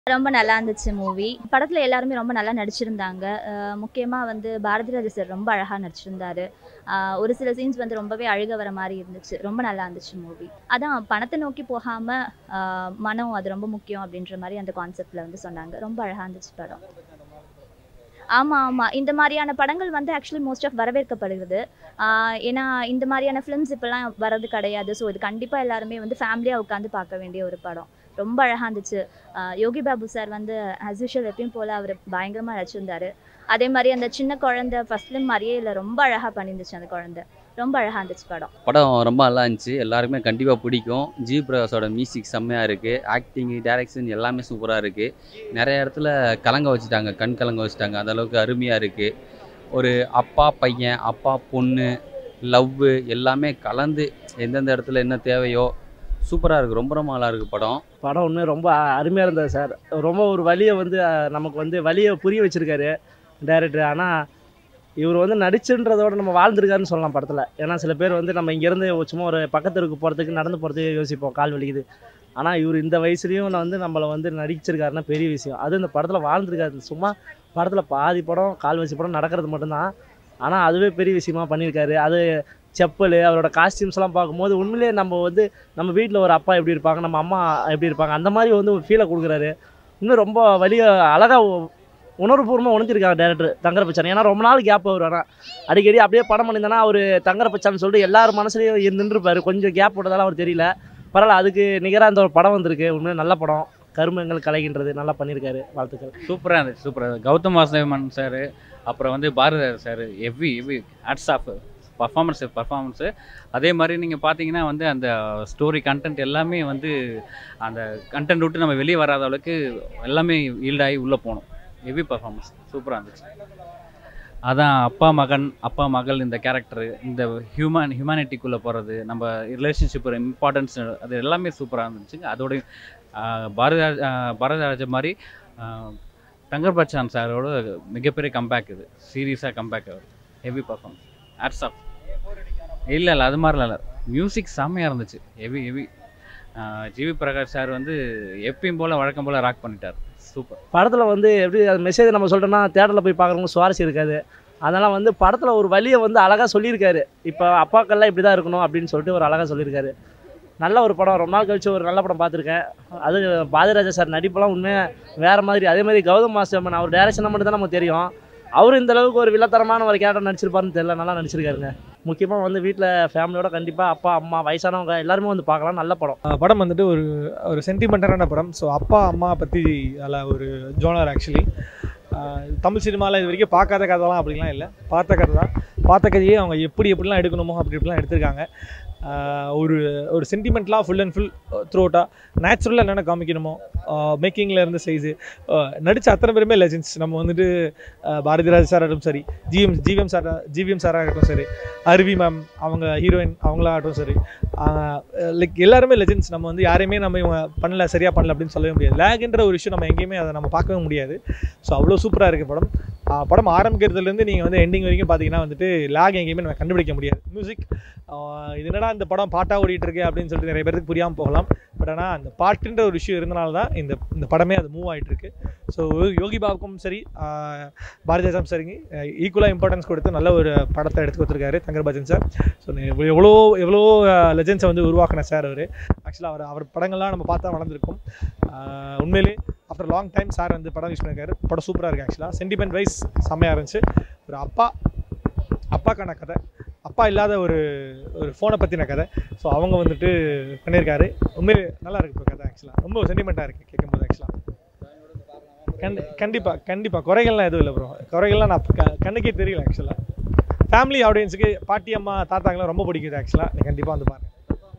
ரொம்ப நல்லா இருந்துச்சு மூவி. படத்துல எல்லாருமே ரொம்ப நல்லா நடிச்சிருந்தாங்க. முக்கியமா வந்து பாரதி ராஜா சார் ரொம்ப அழகா நடிச்சிருந்தாரு. ஒரு சில சீன்ஸ் வந்து ரொம்பவே அழுக வர மாதிரி இருந்துச்சு. ரொம்ப நல்லா இருந்துச்சு மூவி. அதான் பணத்தை நோக்கி போகாம மனம் அது ரொம்ப முக்கியம் அப்படின்ற மாதிரி அந்த கான்செப்ட்ல வந்து சொன்னாங்க. ரொம்ப அழகா இருந்துச்சு படம். ஆமா ஆமா, இந்த மாதிரியான படங்கள் வந்து ஆக்சுவலி மோஸ்ட் ஆஃப் வரவேற்கப்படுகிறது. ஏன்னா இந்த மாதிரியான ஃபிலிம்ஸ் இப்பெல்லாம் வர்றது கிடையாது. ஸோ இது கண்டிப்பா எல்லாருமே வந்து ஃபேமிலியா உட்காந்து பார்க்க வேண்டிய ஒரு படம். ரொம்ப அழகா இருந்துச்சு. யோகி பாபு சார் வந்து ஆஸ் யூஷுவல் எப்பயும் போல அவர் பயங்கரமா நடிச்சிருந்தாரு. அதே மாதிரி அந்த சின்ன குழந்தை ஃபர்ஸ்ட் ஃபிலிம் மாதிரியே இல்லை, ரொம்ப அழகா பண்ணியிருந்துச்சு அந்த குழந்தை. ரொம்ப அழகா இருந்துச்சு படம். படம் ரொம்ப நல்லா இருந்துச்சு. எல்லாருமே கண்டிப்பாக பிடிக்கும். G.V.Prakashோட மியூசிக் செம்மையாக இருக்குது. ஆக்டிங்கு, டைரக்ஷன் எல்லாமே சூப்பராக இருக்குது. நிறைய இடத்துல கலங்க வச்சுட்டாங்க, கண் கலங்க வச்சுட்டாங்க. அந்தளவுக்கு அருமையாக இருக்குது. ஒரு அப்பா பையன், அப்பா பொண்ணு, லவ்வு எல்லாமே கலந்து எந்தெந்த இடத்துல என்ன தேவையோ சூப்பராக இருக்குது. ரொம்ப ரொம்ப நல்லா இருக்குது படம். படம் ஒன்று ரொம்ப அருமையாக இருந்தது சார். ரொம்ப ஒரு வழியை வந்து நமக்கு வந்து வழியை புரிய வச்சுருக்காரு டைரக்டர். ஆனால் இவர் வந்து நடிச்சுன்றதோட நம்ம வாழ்ந்துருக்காருன்னு சொல்லலாம் படத்தில். ஏன்னா சில பேர் வந்து நம்ம இங்கேருந்து சும்மா ஒரு பக்கத்துக்கு போகிறதுக்கு நடந்து போகிறதுக்கு யோசிப்போம், கால் வலிக்குது. ஆனால் இவர் இந்த வயசுலேயும் வந்து நம்மளை வந்து நடிச்சிருக்காருன்னா பெரிய விஷயம். அது இந்த படத்தில் வாழ்ந்துருக்காரு. சும்மா படத்தில் பாதி படம் கால் வச்சு படம் நடக்கிறது மட்டும்தான். ஆனால் அதுவே பெரிய விஷயமா பண்ணியிருக்காரு. அது செப்பல், அவரோட காஸ்டியூம்ஸ்லாம் பார்க்கும்போது உண்மையிலேயே நம்ம வந்து நம்ம வீட்டில் ஒரு அப்பா எப்படி இருப்பாங்க, நம்ம அம்மா எப்படி இருப்பாங்க, அந்த மாதிரி வந்து ஒரு ஃபீலை கொடுக்குறாரு. இன்னும் ரொம்ப வலிய அழகாக உணர்வுபூர்வமாக உணர்த்திருக்காங்க டேரக்டர் தங்கர் பச்சான். ஏன்னா ரொம்ப நாள் கேப் அவர். ஆனால் அடிக்கடி அப்படியே படம் பண்ணியிருந்தானா அவர் தங்கர் பச்சான்னு சொல்லிட்டு எல்லாரும் மனசுலேயும் நின்றுருப்பார். கொஞ்சம் கேப் போட்டதால அவர் தெரியல. பரவாயில்ல, அதுக்கு நிகராக இந்த ஒரு படம் வந்திருக்கு. உண்மையாக நல்ல படம். கருமங்கள் கலைகின்றது நல்லா பண்ணியிருக்காரு. வாழ்த்துக்கள். சூப்பராக இருந்துச்சு. சூப்பராக GauthamVasudevMenon சார், அப்புறம் வந்து பாரதி ராஜா சார், எவ்வி ஹேட்ஸ் ஆஃப் பர்ஃபார்மன்ஸு. அதே மாதிரி நீங்கள் பார்த்தீங்கன்னா வந்து அந்த ஸ்டோரி கண்டென்ட் எல்லாமே வந்து அந்த கண்டென்ட் விட்டு நம்ம வெளியே வராத அளவுக்கு எல்லாமே ஈல்டாகி உள்ளே போகணும். ஹெவி பர்ஃபார்மன்ஸ் சூப்பராக இருந்துச்சு. அதான் அப்பா மகள் இந்த கேரக்டரு, இந்த ஹியூமனிட்டிக்குள்ளே போகிறது, நம்ம ரிலேஷன்ஷிப்போட இம்பார்ட்டன்ஸ், அது எல்லாமே சூப்பராக இருந்துச்சுங்க. அதோடைய பாரதி ராஜா மாதிரி தங்கர் பச்சான் சாரோட மிகப்பெரிய கம்பேக். இது சீரியஸாக கம்பேக். அவர் ஹெவி பர்ஃபார்மன்ஸ். Hats off. இல்லை அது மாதிரிலாம் இல்லை, மியூசிக் செம்மையாக இருந்துச்சு. ஹெவி G.V.Prakash சார் வந்து எப்பயும் போல் வழக்கம் போல் ராக் பண்ணிட்டார். சூப்பர். படத்தில் வந்து எப்படி அது மெசேஜ் நம்ம சொல்கிறோன்னா தேட்டரில் போய் பார்க்குறவங்க சுவாரஸ்யம் இருக்காது. அதனால் வந்து படத்தில் ஒரு வழியை வந்து அழகாக சொல்லியிருக்காரு. இப்போ அப்பாக்கள்லாம் இப்படி தான் இருக்கணும் அப்படின்னு சொல்லிட்டு ஒரு அழகாக சொல்லியிருக்காரு. நல்ல ஒரு படம். ரொம்ப நாள் கழிச்சு ஒரு நல்ல படம் பார்த்துருக்கேன். அது பாரதி ராஜா சார் நடிப்பெல்லாம் உண்மையாக வேறு மாதிரி. அதே மாதிரி GauthamVasudevMenon அவர் டைரக்ஷனாக மட்டும் தான் நமக்கு தெரியும். அவர் இந்த அளவுக்கு ஒரு வில்லத்தரமான ஒரு கேரக்டர் நடிச்சிருப்பாருன்னு தெரியல. நல்லா நடிச்சிருக்காருங்க. முக்கியமாக வந்து வீட்டில் ஃபேமிலியோட கண்டிப்பாக அப்பா அம்மா வயசானவங்க எல்லாருமே வந்து பார்க்கலாம். நல்ல படம். படம் வந்துட்டு ஒரு சென்டிமெண்டலான படம். ஸோ அப்பா அம்மா பற்றி அதில் ஒரு ஜோனர். ஆக்சுவலி தமிழ் சினிமாவில் இது வரைக்கும் பார்க்காத கதைலாம் அப்படிலாம் இல்லை, பார்த்த கதை தான். பார்த்த கதையே அவங்க எப்படிலாம் எடுக்கணுமோ அப்படிலாம் எடுத்திருக்காங்க. ஒரு சென்டிமெண்ட்லாம் ஃபுல் அண்ட் ஃபுல் த்ரூ அவுட்டாக நேச்சுரலாக என்னென்ன காமிக்கணுமோ மேக்கிங்கில் இருந்து சைஸு நடித்த அத்தனை பேருமே லெஜெண்ட்ஸ். நம்ம வந்துட்டு பாரதி ராஜா சார் ஆகட்டும் சரி, ஜிவிஎம் சார் ஆகட்டும் சரி, அருவி மேம் அவங்க ஹீரோயின் அவங்களாகட்டும் சரி, லைக் எல்லாருமே லெஜெண்ட்ஸ். நம்ம வந்து யாரையுமே நம்ம இவங்க பண்ணல சரியாக பண்ணல அப்படின்னு சொல்லவே முடியாது. லேக்ன்ற ஒரு விஷயம் நம்ம எங்கேயுமே அதை நம்ம பார்க்கவே முடியாது. ஸோ அவ்வளோ சூப்பராக இருக்குது படம். படம் ஆரம்பிக்கிறதுலேருந்து நீங்கள் வந்து எண்டிங் வரைக்கும் பார்த்தீங்கன்னா வந்துட்டு லேக் எங்கேயுமே நம்ம கண்டுபிடிக்க முடியாது. மியூசிக் இது என்னடா இந்த படம் பாட்டாக ஓடிட்டு இருக்கு அப்படின்னு சொல்லிட்டு நிறைய பேருக்கு புரியாமல் போகலாம். பட் ஆனால் அந்த பாட்டுன்ற ஒரு விஷயம் இருந்தனால தான் இந்த படமே அது மூவ் ஆகிட்டு இருக்கு. ஸோ யோகி பாபுக்கும் சரி பாரதி ராஜாவும் சரிங்க ஈக்குவலாக இம்பார்ட்டன்ஸ் கொடுத்து நல்ல ஒரு படத்தை எடுத்து கொடுத்துருக்காரு தங்கர் பச்சன் சார். ஸோ எவ்வளோ லெஜெண்ட்ஸை வந்து உருவாக்கின சார் அவர். ஆக்சுவலாக அவர் படங்கள்லாம் நம்ம பார்த்தா வளர்ந்துருக்கும். உண்மையிலே ஆஃப்டர் லாங் டைம் சார் வந்து படம் யூஸ் பண்ணியிருக்காரு. படம் சூப்பராக இருக்குது. ஆக்சுவலாக சென்டிமெண்ட் வைஸ் செம்மையாக இருந்துச்சு. ஒரு அப்பாக்கான கதை, அப்பா இல்லாத ஒரு ஃபோனை பற்றின கதை. ஸோ அவங்க வந்துட்டு பண்ணியிருக்காரு. உண்மையிலே நல்லா இருக்குது இப்போ கதை. ஆக்சுவலாக ரொம்ப சென்டிமெண்ட்டாக இருக்குது கேட்கும்போது. ஆக்சுவலாக கண்டிப்பாக குறைகள்லாம் எதுவும் இல்லை ப்ரோ. குறைகள்லாம் நான் கண்ணுக்கே தெரியல. ஆக்சுவலாக ஃபேமிலி ஆடியன்ஸுக்கு பாட்டி அம்மா தாத்தாங்களாம் ரொம்ப பிடிக்குது. ஆக்சுவலாக நீ கண்டிப்பாக வந்து பாருங்கள்.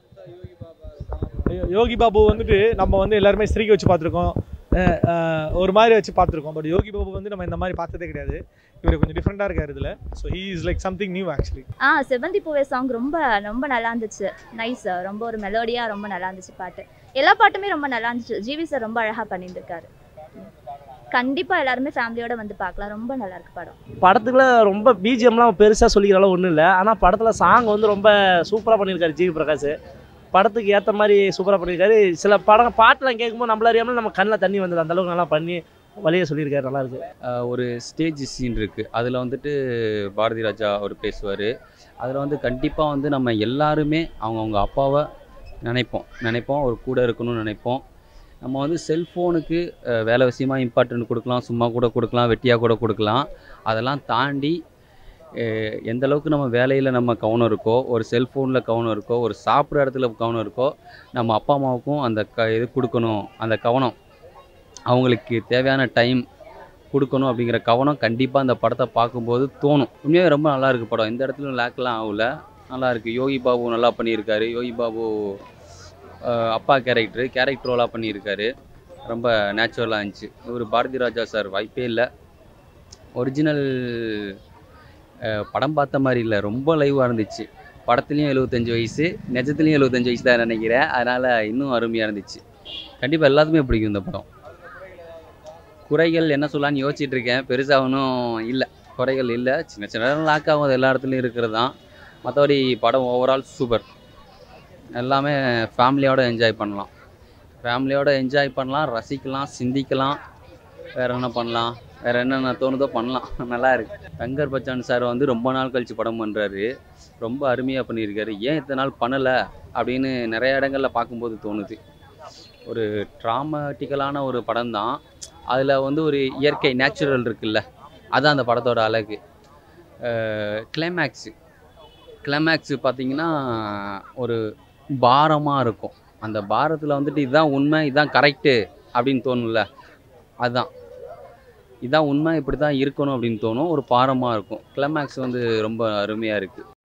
யோகி பாபு வந்துட்டு நம்ம வந்து எல்லாருமே ஸ்திரீக்கு வச்சு பார்த்துருக்கோம், ஒரு மாதிரி வச்சு பார்த்துருக்கோம். பட் யோகி பாபு வந்து நம்ம இந்த மாதிரி பார்த்ததே கிடையாது. இவர் கொஞ்சம் டிஃப்ரெண்ட்டாக இருக்கார் இதில். So he is like something new actually. செவந்தி பூவே சாங் ரொம்ப ரொம்ப நல்லா இருந்துச்சு. நைஸ். ரொம்ப ஒரு மெலோடியாக ரொம்ப நல்லா இருந்துச்சு பாட்டு. எல்லா பாட்டுமே ரொம்ப நல்லா இருந்துச்சு. ஜிவி சார் ரொம்ப அழகாக பண்ணியிருந்திருக்காரு. கண்டிப்பாக எல்லாருமே ஃபேமிலியோட வந்து பார்க்கலாம். ரொம்ப நல்லா இருக்கு படம். படத்துக்குள்ள ரொம்ப பிஜிஎம்லாம் பெருசாக சொல்லிக்கிற அளவு ஒன்றும் இல்லை. ஆனால் படத்தில் சாங் வந்து ரொம்ப சூப்பராக பண்ணியிருக்காரு G.V.Prakash. படத்துக்கு ஏற்ற மாதிரி சூப்பராக பண்ணியிருக்காரு. சில பாட்டெலாம் கேட்கும்போது நம்மள அறியாமல் நம்ம கண்ணில் தண்ணி வந்தது, அந்தளவுக்கு நல்லா பண்ணி வழியை சொல்லியிருக்காரு. நல்லாயிருக்கு. ஒரு ஸ்டேஜ் சீன் இருக்குது, அதில் வந்துட்டு பாரதி ராஜா அவர் பேசுவார். அதில் வந்து கண்டிப்பாக வந்து நம்ம எல்லாருமே அவங்கவுங்க அப்பாவை நினைப்போம், ஒரு கூட இருக்கணும்னு நினைப்போம். நம்ம வந்து செல்ஃபோனுக்கு வேலை விஷயமாக இம்பார்ட்டன்ட் கொடுக்கலாம், சும்மா கூட கொடுக்கலாம், வெட்டியாக கூட கொடுக்கலாம். அதெல்லாம் தாண்டி எந்த அளவுக்கு நம்ம வேலையில் நம்ம கவனம் இருக்கோ, ஒரு செல்ஃபோனில் கவனம் இருக்கோ, ஒரு சாப்பிட்ற இடத்துல கவனம் இருக்கோ, நம்ம அப்பா அம்மாவுக்கும் அந்த இது கொடுக்கணும். அந்த கவனம் அவங்களுக்கு தேவையான டைம் கொடுக்கணும் அப்படிங்கிற கவனம் கண்டிப்பாக அந்த படத்தை பார்க்கும்போது தோணும். உண்மையாகவே ரொம்ப நல்லாயிருக்கு படம். இந்த இடத்துல லேக்கெலாம் ஆகல, நல்லாயிருக்கு. யோகி பாபு நல்லா பண்ணியிருக்காரு. யோகி பாபு அப்பா கேரக்டர் ரோலாக பண்ணியிருக்காரு. ரொம்ப நேச்சுரலாக இருந்துச்சு. ஒரு பாரதி ராஜா சார் வாய்ப்பே இல்லை. ஒரிஜினல் படம் பார்த்த மாதிரி இல்லை, ரொம்ப லைவாக இருந்துச்சு. படத்துலேயும் 75 வயசு, நிஜத்துலேயும் 75 வயசு தான் நினைக்கிறேன். அதனால் இன்னும் அருமையாக இருந்துச்சு. கண்டிப்பாக எல்லாத்துக்குமே பிடிக்கும் இந்த படம். குறைகள் என்ன சொல்லலான்னு யோசிச்சுட்டு இருக்கேன். பெருசாக ஒன்றும் இல்லை, குறைகள் இல்லை. சின்ன சின்ன லாக் ஆகும், அது எல்லா இடத்துலையும் இருக்கிறது தான். மற்றபடி படம் ஓவரால் சூப்பர். எல்லாமே ஃபேமிலியோடு என்ஜாய் பண்ணலாம், ரசிக்கலாம், சிந்திக்கலாம். வேறு என்ன பண்ணலாம், வேறு என்னென்ன தோணுதோ பண்ணலாம். நல்லா இருக்குது. தங்கர் பச்சான் சார் வந்து ரொம்ப நாள் கழித்து படம் பண்ணுறாரு. ரொம்ப அருமையாக பண்ணியிருக்காரு. ஏன் இத்தனை நாள் பண்ணலை அப்படின்னு நிறைய இடங்களில் பார்க்கும்போது தோணுது. ஒரு ட்ராமட்டிக்கலான ஒரு படம் தான். அதில் வந்து ஒரு இயற்கை நேச்சுரல் இருக்குல்ல, அதுதான் அந்த படத்தோட அழகு. கிளைமேக்ஸு பார்த்திங்கன்னா ஒரு பாரமாக இருக்கும். அந்த பாரத்தில் வந்துட்டு இதுதான் உண்மை, இதுதான் கரெக்டு அப்படின்னு தோணும்ல, அதுதான் இதான் உண்மை, இப்படி தான் இருக்கணும் அப்படின்னு தோணும். ஒரு பாரமாக இருக்கும். கிளைமேக்ஸ் வந்து ரொம்ப அருமையாக இருக்குது.